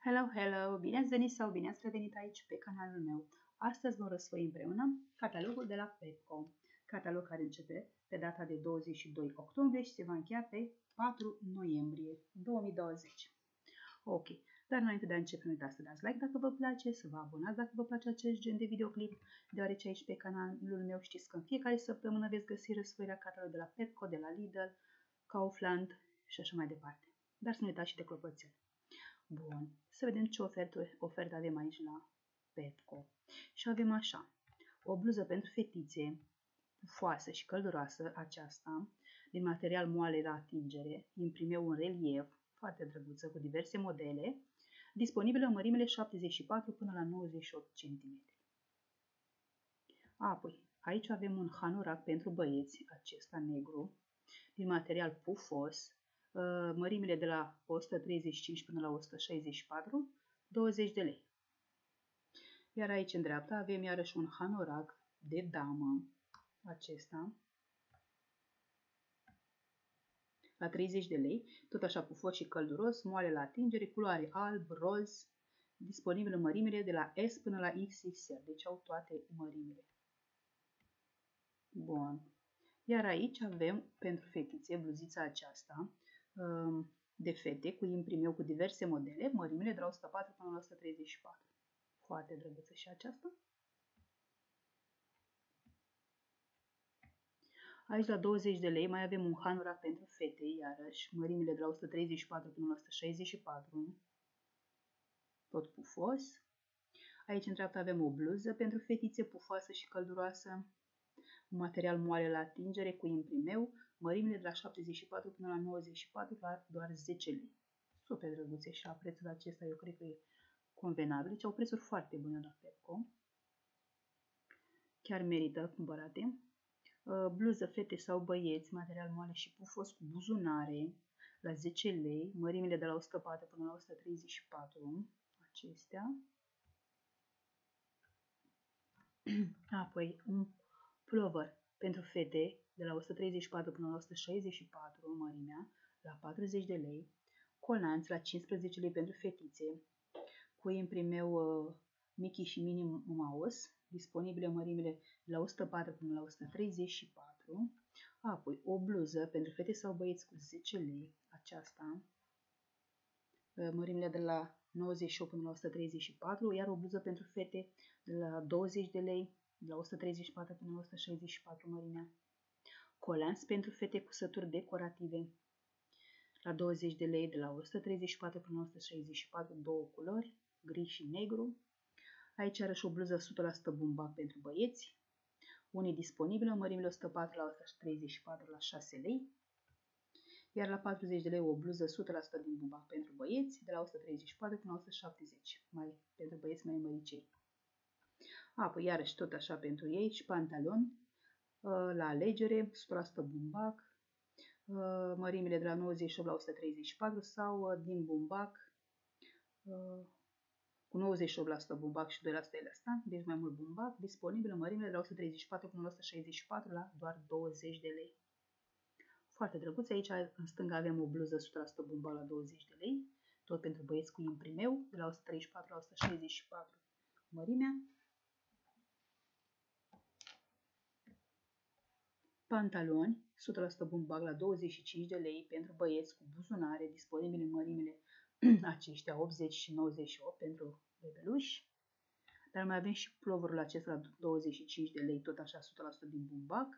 Hello, hello! Bine ați venit sau bine ați revenit aici pe canalul meu. Astăzi vom răsfoi împreună catalogul de la Pepco. Catalog care începe pe data de 22 octombrie și se va încheia pe 4 noiembrie 2020. Ok, dar înainte de a începe, nu uitați să dați like dacă vă place, să vă abonați dacă vă place acest gen de videoclip, deoarece aici pe canalul meu știți că în fiecare săptămână veți găsi răsfoirea catalogului de la Pepco, de la Lidl, Kaufland și așa mai departe. Dar să nu uitați și de clopoțel. Bun, să vedem ce ofertă avem aici la Pepco. Și avem așa, o bluză pentru fetițe, pufoasă și călduroasă, aceasta, din material moale la atingere, imprime un relief, foarte drăguță, cu diverse modele, disponibilă în mărimile 74 până la 98 cm. Apoi, aici avem un hanorac pentru băieți, acesta negru, din material pufos, mărimile de la 135 până la 164, 20 de lei. Iar aici în dreapta avem iarăși un hanorac de damă, acesta, la 30 de lei, tot așa pufos și călduros, moale la atingere, culoare alb, roz, disponibil în mărimile de la S până la XXL, deci au toate mărimile. Bun. Iar aici avem pentru fetițe bluzița aceasta de fete cu imprimeu cu diverse modele, mărimile de la 104 până la 134. Foarte drăguță și aceasta. Aici la 20 de lei mai avem un hanorac pentru fete, iarăși, mărimile de la 134 până la 164, tot pufos. Aici în dreapta avem o bluză pentru fetițe pufoasă și călduroasă, un material moale la atingere cu imprimeu, mărimile de la 74 până la 94 la doar 10 lei. Super drăguțe și la prețul acesta eu cred că e convenabil, deci au prețuri foarte bune la Pepco. Chiar merită cumpărate. Bluză fete sau băieți, material moale și pufos cu buzunare la 10 lei, mărimile de la 104 până la 134, acestea. Apoi un pullover pentru fete de la 134 până la 164, mărimea, la 40 de lei, colanți la 15 lei pentru fetițe, cu imprimeu Mickey și Minnie Mouse, disponibile mărimile de la 104 până la 134, apoi o bluză pentru fete sau băieți cu 10 lei, aceasta, mărimile de la 98 până la 134, iar o bluză pentru fete de la 20 de lei, de la 134 până la 164 mărimea. Colanți pentru fete cu sături decorative la 20 de lei, de la 134 până la 164, două culori, gri și negru. Aici are și o bluză 100% bumbac pentru băieți, unii disponibile, mărimile 104 la 134 la 6 lei, iar la 40 de lei o bluză 100% din bumbac pentru băieți, de la 134 până la 170, pentru băieți mai măricei. Apoi iarăși tot așa pentru ei și pantaloni la alegere, 100% bumbac, mărimile de la 98 la 134 sau din bumbac, cu 98% bumbac și 2% elastan, deci mai mult bumbac, disponibil în mărimile de la 134 până la 164 la doar 20 de lei. Foarte drăguț. Aici în stânga avem o bluză 100% bumbac la 20 de lei, tot pentru băieți cu imprimeu, de la 134 la 164 mărimea. Pantaloni 100% bumbac la 25 de lei pentru băieți cu buzunare, disponibile în mărimile aceștia 80 și 98 pentru bebeluși. Dar mai avem și ploverul acesta la 25 de lei, tot așa 100% din bumbac,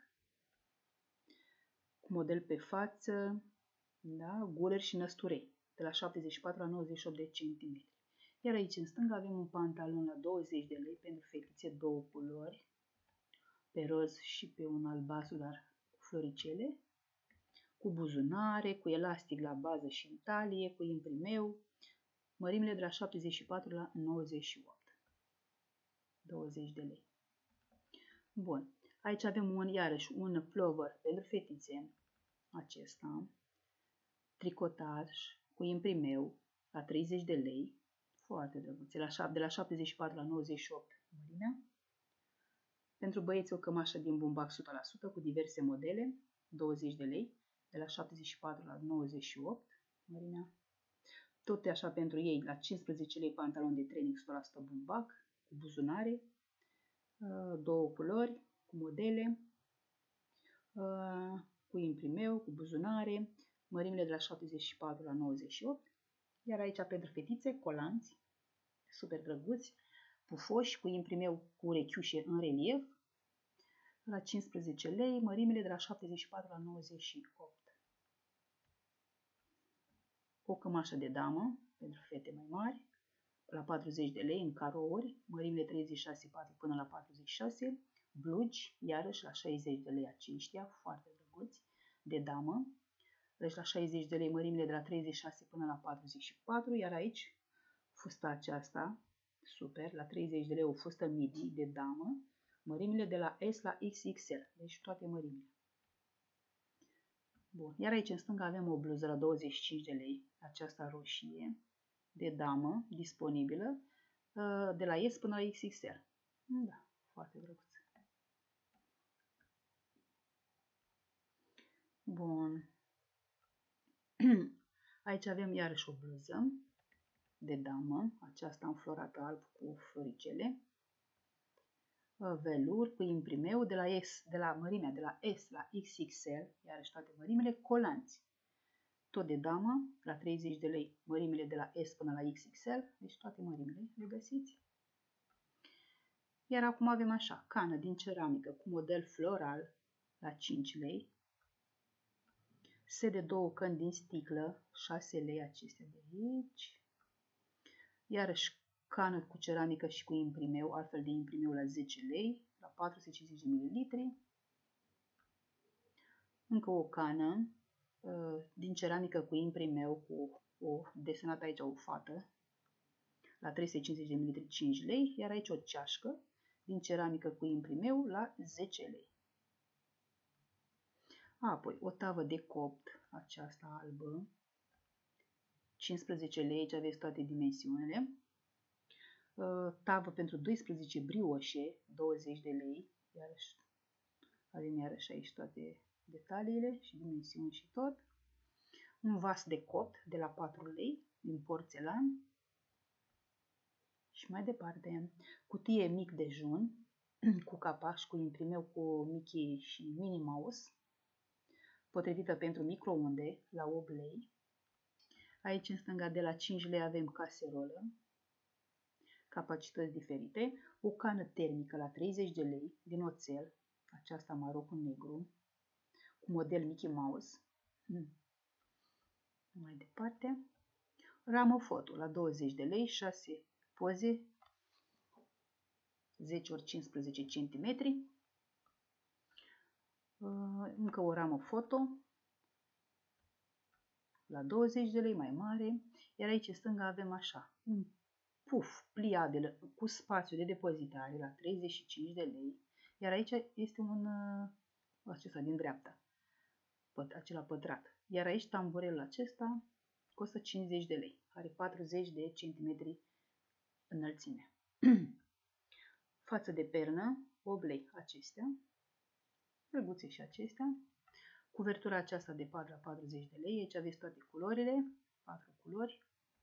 cu model pe față, da, guleri și năsturei, de la 74 la 98 de cm. Iar aici în stânga avem un pantalon la 20 de lei pentru fetițe, două culori, pe roz și pe un albastru, dar cu floricele, cu buzunare, cu elastic la bază și în talie, cu imprimeu, mărimile de la 74 la 98. 20 de lei. Bun. Aici avem iarăși un plover pentru fetițe, acesta, tricotaj cu imprimeu la 30 de lei, foarte drăguțe, de la 74 la 98 mărimea. Pentru băieți o cămașă din bumbac 100% cu diverse modele, 20 de lei, de la 74 la 98 mărimea. Tot așa pentru ei, la 15 lei pantalon de training 100% bumbac, cu buzunare, două culori, cu modele, cu imprimeu, cu buzunare, mărimile de la 74 la 98, iar aici pentru fetițe, colanți, super drăguți, pufoși, cu imprimeu cu urechiușe în relief, la 15 lei, mărimile de la 74 la 98. O cămașă de damă, pentru fete mai mari, la 40 de lei, în carouri, mărimile 36,4 până la 46, blugi, iarăși la 60 de lei aceștia, foarte drăguți, de damă, deci la 60 de lei mărimile de la 36 până la 44, iar aici fusta aceasta, super, la 30 de lei o fustă midi de damă, mărimile de la S la XXL, deci toate mărimile. Bun, iar aici în stânga avem o bluză la 25 de lei, aceasta roșie, de damă, disponibilă, de la S până la XXL. Da, foarte drăguț. Bun. Aici avem iarăși o bluză de damă, aceasta înflorată alb cu floricele, velur cu imprimeu de la mărimea de la S la XXL, iarăși toate mărimile, colanți. Tot de damă, la 30 de lei, mărimile de la S până la XXL, deci toate mărimile le găsiți. Iar acum avem așa, cană din ceramică cu model floral la 5 lei, set de două căni din sticlă, 6 lei acestea de aici, iarăși cană cu ceramică și cu imprimeu, altfel de imprimeu la 10 lei, la 450 de ml, încă o cană din ceramică cu imprimeu, cu o desenată aici o fată, la 350 de ml 5 lei, iar aici o ceașcă din ceramică cu imprimeu la 10 lei. Apoi o tavă de copt, aceasta albă, 15 lei, aici aveți toate dimensiunile. Tavă pentru 12 brioșe, 20 de lei, iarăși avem iarăși aici toate detaliile și dimensiuni și tot. Un vas de copt de la 4 lei, din porțelan. Și mai departe, cutie mic dejun, cu capac, cu imprimeu cu Mickey și Minnie Mouse, potrivită pentru microunde, la 8 lei. Aici în stânga de la 5 lei avem caserolă, capacități diferite, o cană termică la 30 de lei, din oțel, aceasta maro cu negru, cu model Mickey Mouse. Mai departe, ramă foto la 20 de lei, 6 poze, 10 ori 15 cm. Încă o ramă foto la 20 de lei, mai mare. Iar aici în stânga avem așa, un puf pliabil cu spațiu de depozitare la 35 de lei. Iar aici este un acesta din dreapta, acela pătrat. Iar aici tamburelul acesta costă 50 de lei, are 40 de centimetri înălțime. Față de pernă, 8 lei acestea, drăguțe și acestea. Cuvertura aceasta de pat la 40 de lei, aici aveți toate culorile, 4 culori.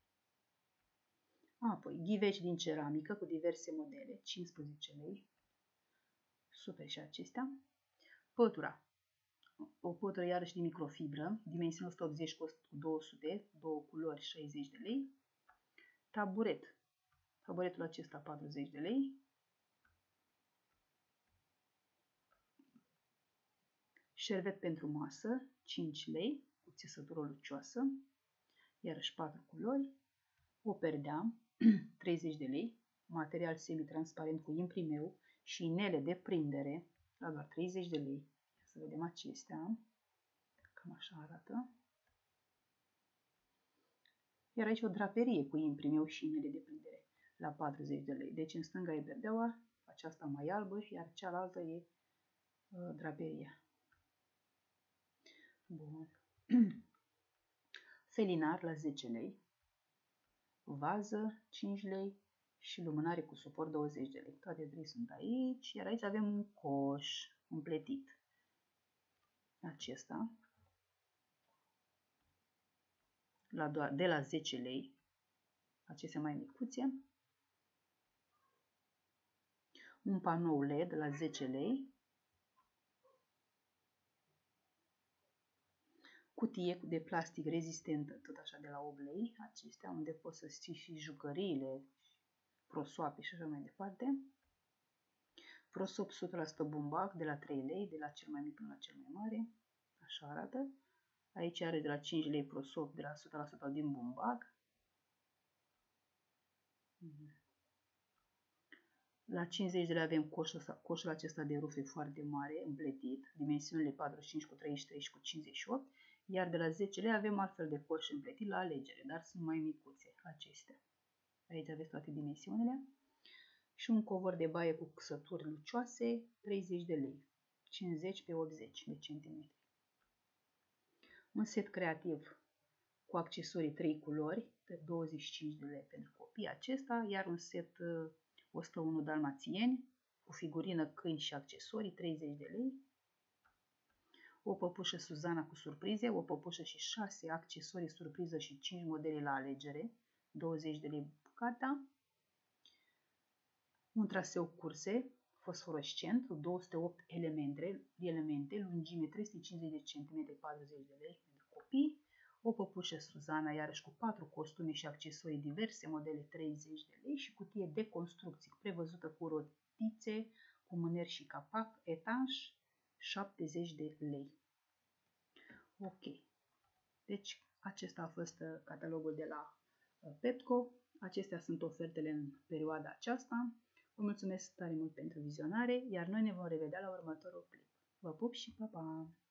Apoi, ghiveci din ceramică cu diverse modele, 15 lei, super și acestea. Pătura, o pătură iarăși de microfibră, dimensiune 180 cu 200, două culori, 60 de lei. Taburet, taburetul acesta 40 de lei. Șervet pentru masă, 5 lei, cu țesătură lucioasă, iarăși 4 culori. O perdea, 30 de lei, material semi-transparent cu imprimeu și inele de prindere, la doar 30 de lei. Să vedem acestea, cam așa arată. Iar aici o draperie cu imprimeu și inele de prindere, la 40 de lei. Deci în stânga e berdeaua, aceasta mai albă, iar cealaltă e draperia. Bun. Felinar la 10 lei, vază 5 lei și lumânare cu suport 20 de lei. Toate trei sunt aici, iar aici avem un coș împletit. Acesta de la 10 lei, acestea mai micuțe, un panou LED la 10 lei, cutie de plastic rezistentă, tot așa de la 8 lei, acestea unde poți să ții și jucăriile, prosoape și așa mai departe. Prosop 100% bumbac de la 3 lei, de la cel mai mic până la cel mai mare, așa arată. Aici are de la 5 lei prosop de la 100% din bumbac. La 50 de lei avem coșul acesta de rufe foarte mare, împletit, dimensiunile 45 cu 33 și cu 58, iar de la 10 lei avem altfel de coș împletit la alegere, dar sunt mai micuțe acestea. Aici aveți toate dimensiunile. Și un covor de baie cu cusături lucioase, 30 de lei, 50 pe 80 de centimetri. Un set creativ cu accesorii 3 culori, pe 25 de lei pentru copii acesta, iar un set 101 dalmațieni cu figurină, câini și accesorii, 30 de lei. O păpușă Suzana cu surprize, o păpușă și 6 accesorii surpriză și 5 modele la alegere, 20 de lei bucata. Un traseu curse fosforescent, 208 elemente, lungime 350 de cm, 40 de lei pentru copii. O păpușă Suzana, iarăși cu 4 costume și accesorii diverse, modele 30 de lei și cutie de construcții prevăzută cu rotițe, cu mâneri și capac, etanș, 70 de lei. Ok. Deci acesta a fost catalogul de la Pepco. Acestea sunt ofertele în perioada aceasta. Vă mulțumesc tare mult pentru vizionare, iar noi ne vom revedea la următorul clip. Vă pup și pa, pa!